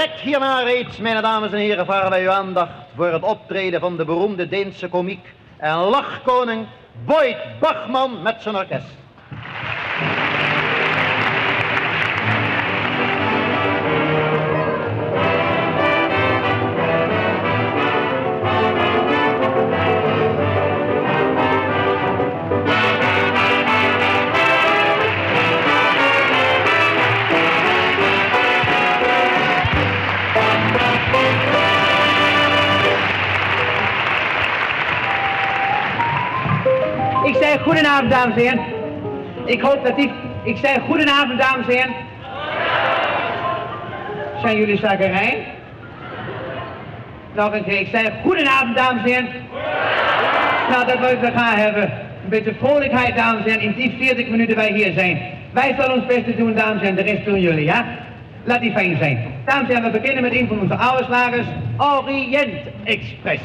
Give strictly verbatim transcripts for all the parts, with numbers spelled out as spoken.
Direct hierna reeds, mijn dames en heren, vragen wij uw aandacht voor het optreden van de beroemde Deense komiek en lachkoning Boyd Bachman met zijn orkest. Ik zei goedenavond, dames en heren. Ik hoop dat die... Ik zei goedenavond, dames en heren. Zijn jullie zakkerij? Nog een keer. Ik zei goedenavond, dames en heren. Nou, dat wil ik wel gaan hebben. Een beetje vrolijkheid, dames en heren, in die veertig minuten wij hier zijn. Wij zullen ons best doen, dames en heren. De rest doen jullie, ja? Laat die fijn zijn. Dames en heren, we beginnen met een van onze oude slagers. Orient Express.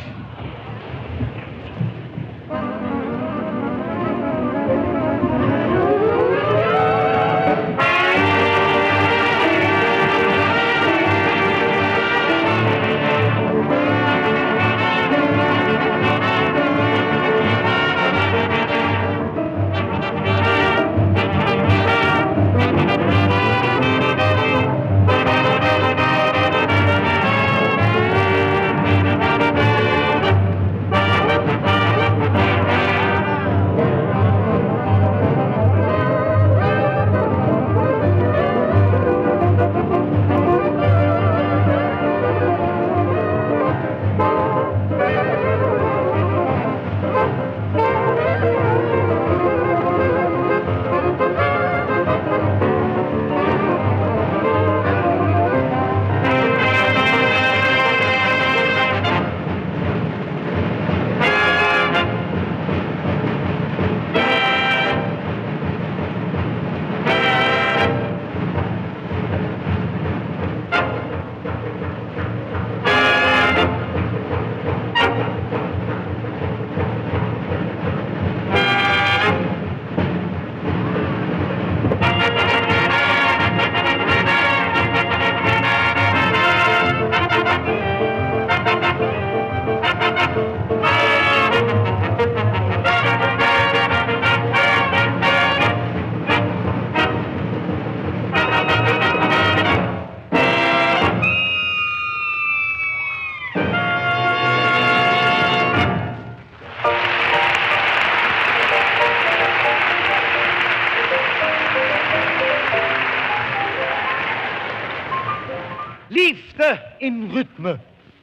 Liefde in ritme.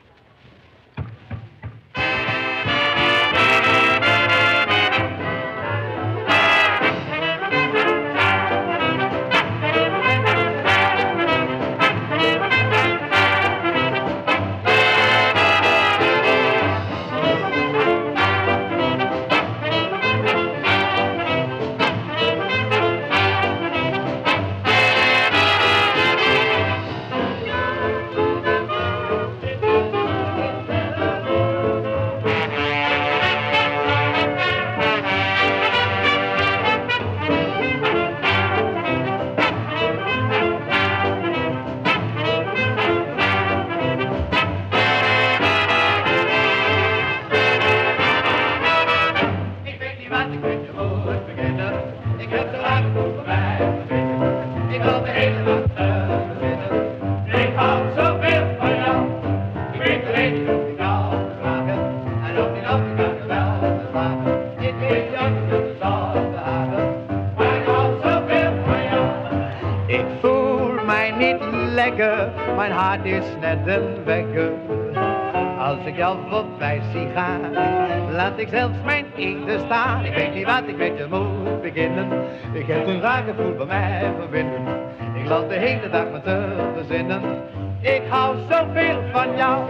Mijn hart is net een wekker. Als ik jou voorbij zie gaan, laat ik zelfs mijn eten staan. Ik weet niet wat ik met je moet beginnen. Ik heb een raar gevoel bij mij verbinden. Ik laat de hele dag me te verzinnen. Ik hou zoveel van jou.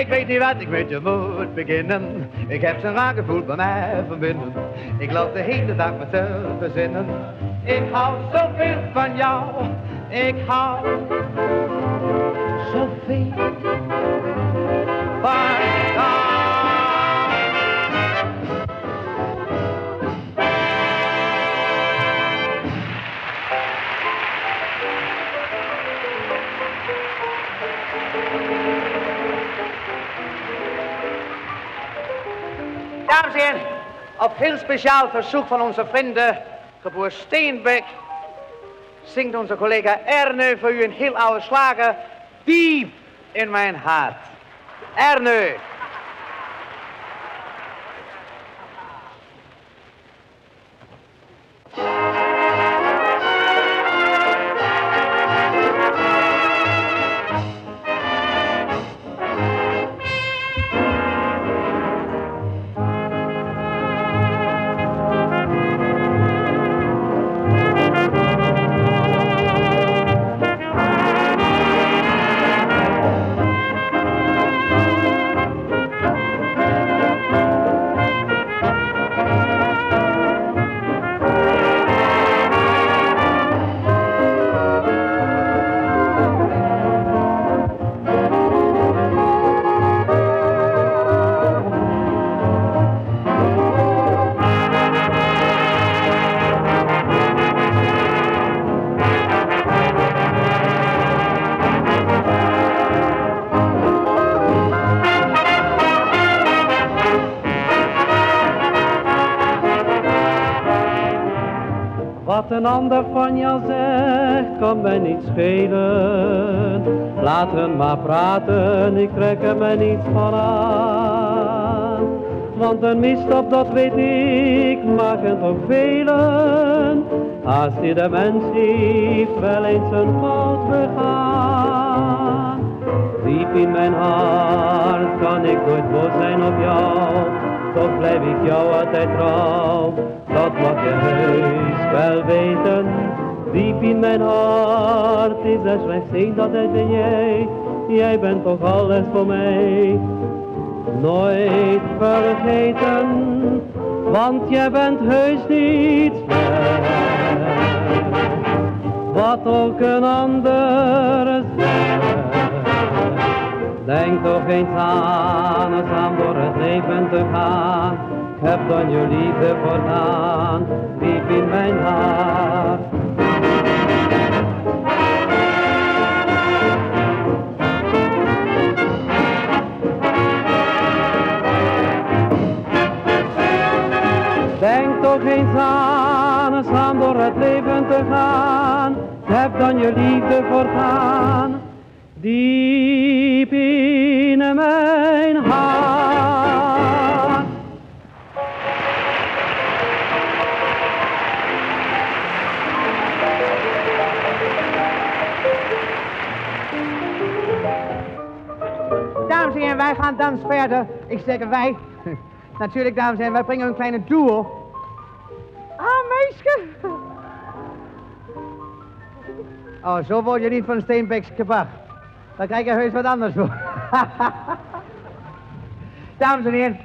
Ik weet niet wat ik met je moet beginnen. Ik heb zo'n raar gevoel bij mij verbinden. Ik loop de hele dag mezelf bezinnen. Ik hou zoveel van jou. Ik hou zoveel van jou. Dames en heren, op heel speciaal verzoek van onze vrienden, geboer Steenbeck, zingt onze collega Erne voor u een heel oude slager, Diep in mijn hart. Erne. Wat een ander van jou zegt, kan mij niet schelen. Laat hen maar praten, ik trek er mij niets van aan. Want een misstap, dat weet ik, maken toch velen. Haast ieder mens heeft wel eens een fout begaan. Diep in mijn hart kan ik nooit boos zijn op jou. Toch blijf ik jou altijd trouw, dat mag je heus wel weten. Diep in mijn hart is er slechts één, dat ben jij. Jij bent toch alles voor mij. Nooit vergeten, want jij bent heus niet slecht. Wat ook een ander zegt. Denk toch eens aan, eens aan door het leven te gaan. Ik heb dan je liefde voortaan, diep in mijn hart. Denk toch eens aan, eens aan door het leven te gaan. Ik heb dan je liefde voortaan, diep in mijn hart. Dames en heren, wij gaan dan verder. Ik zeg wij. Natuurlijk, dames en heren, wij brengen een kleine duo. Ah, meisje. Oh, zo word je niet van Steenbecks gebracht. Dan krijg je heus wat anders voor. Dames en heren.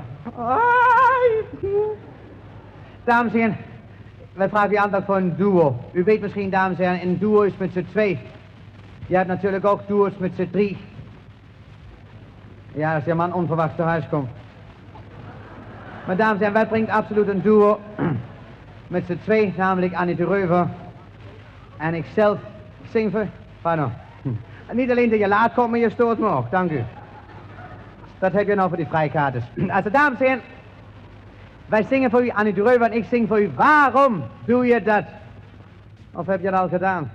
Dames en heren. Wij vragen u aandacht voor een duo. U weet misschien, dames en heren, een duo is met z'n twee. Je hebt natuurlijk ook duo's met z'n drie. Ja, als je man onverwachts te huis komt. Maar dames en heren, wij brengen absoluut een duo. Met z'n twee, namelijk Annie de Reuver. En ikzelf zing voor... Pardon. Niet alleen dat je laat komt, maar je stoort me ook. Dank u. Dat heb je nou voor die vrijkaarters. Also, dames en heren. Wij zingen voor u, Annie de Reuver, en ik zing voor u. Waarom doe je dat? Of heb je dat al gedaan?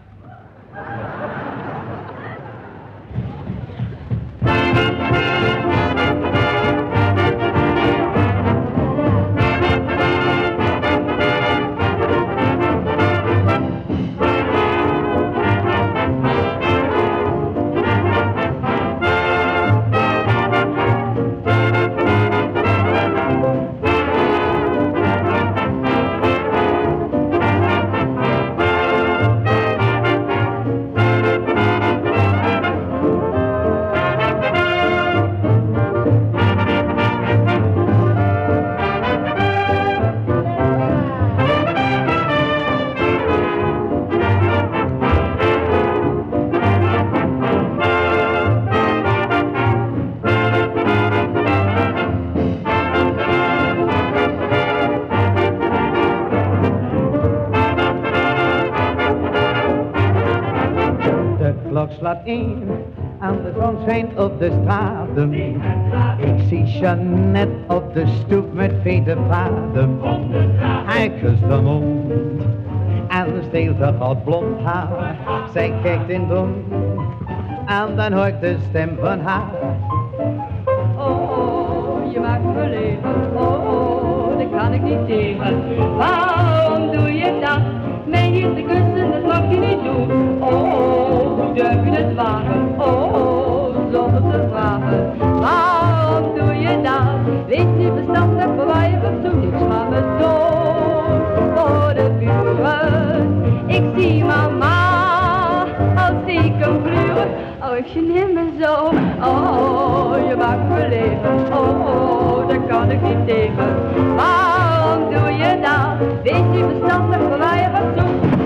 slaat in en de zon schijnt op de straten. Ik zie Jeannette op de stoep met vete praten. Hij kust de mond en steelt haar goudblond haar. Zij kijkt in dom en dan hoor ik de stem van haar. Oh, je maakt me leven, oh, dat kan ik niet tegen. Waarom doe je dat? Mij hier te kussen, dat mag je niet doen. Oh, hoe durf je het wagen? Oh, zonder te vragen. Waarom doe je dat? Wees niet verstandig, voor waar je fatsoen niet. Schaam me dood voor de buren. Ik zie mama als stiekem gluren. Oh, ik geneer me zo. Oh, je maakt me leven. Oh, daar kan ik niet tegen. Waarom doe je dat? Wees niet verstandig, voor waar je fatsoen.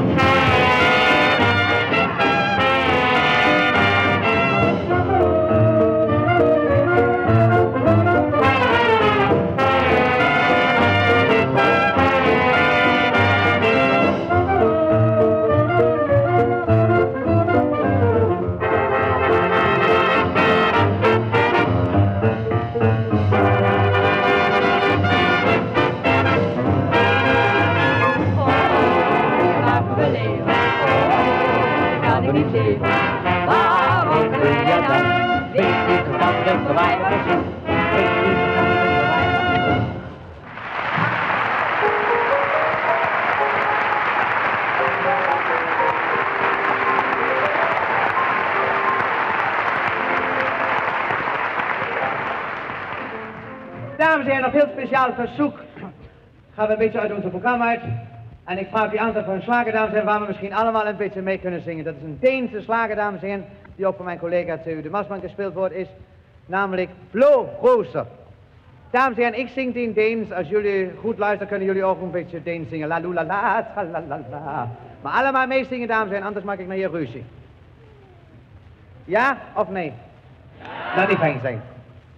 Waarom doe je dat? Wees niet verstandig, voor waar je fatsoen. Wees niet verstandig, voor waar je fatsoen. Dames en heren, nog heel speciaal verzoek. Gaan we een beetje uit onze programma uit. En ik vraag u aan voor een slager, dames en heren, waar we misschien allemaal een beetje mee kunnen zingen. Dat is een Deense slager, dames en heren, die ook van mijn collega T U de Marsman gespeeld wordt, is namelijk Flo Roser. Dames en heren, ik zing die in Deens. Als jullie goed luisteren, kunnen jullie ook een beetje Deens zingen. La lula la, la la la. Maar allemaal meezingen, dames en heren, anders maak ik naar je ruzie. Ja of nee? Laat die fijn zijn.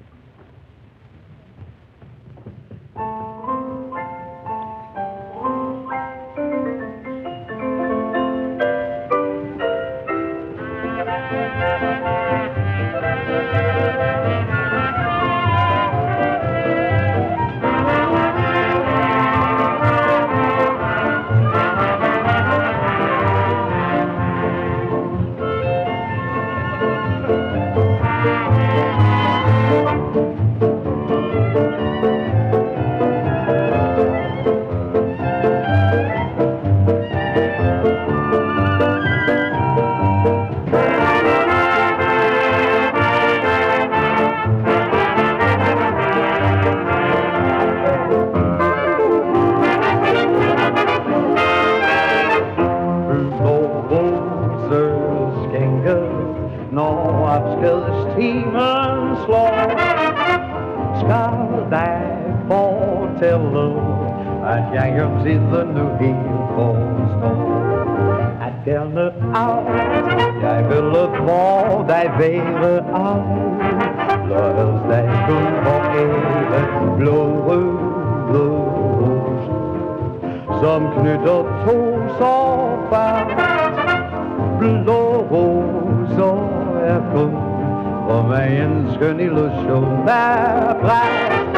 Als jij hem zitten nu hier voor stond. Het gerne oud, jij wil het wel, jij weer oud. Loos jij toen voor eeuwig blauwe roos. Som knytter to så fast. Blå roser er kun for mig en skøn illusion der bræt.